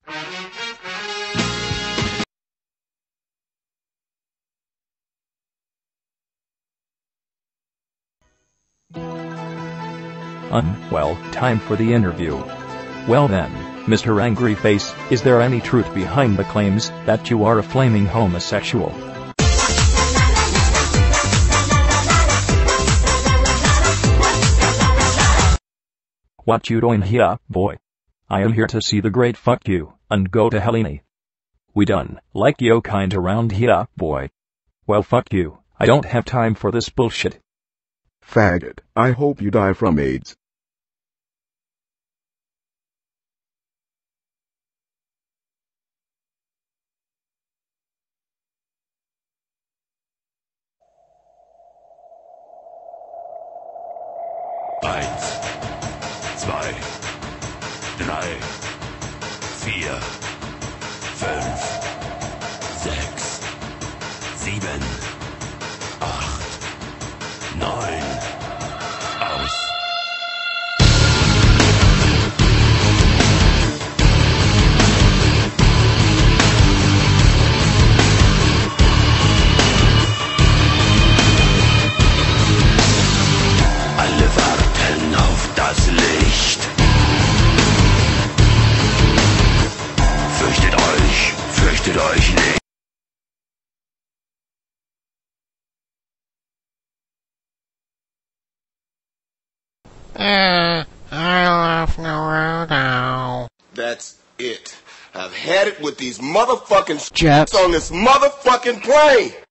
Well, time for the interview. Well then, Mr. Angry Face, is there any truth behind the claims that you are a flaming homosexual? What you doing here, boy? I am here to see the great fuck you, and go to Helene. We done like yo kind around here, boy. Well fuck you, I don't have time for this bullshit. Faggot, I hope you die from AIDS. Eins, zwei, drei, vier, fünf, sechs, sieben, acht, neun, aus. Alle warten auf das Licht. Fürchtet euch nicht. I left no now. That's it. I've had it with these motherfucking Jets on this motherfucking plane.